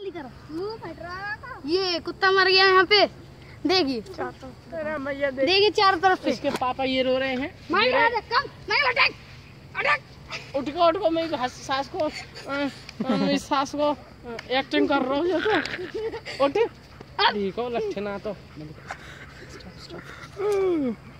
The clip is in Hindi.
जल्दी करो। मुंह फट रहा। ये कुत्ता मर गया यहाँ पे, देखिए देखिए चारों तरफ से। इसके पापा ये रो रहे हैं। उठ को मेरी सास को मेरी सास को एक्टिंग कर रहा हूँ तो उठ ठीक हो लट्ठे ना तो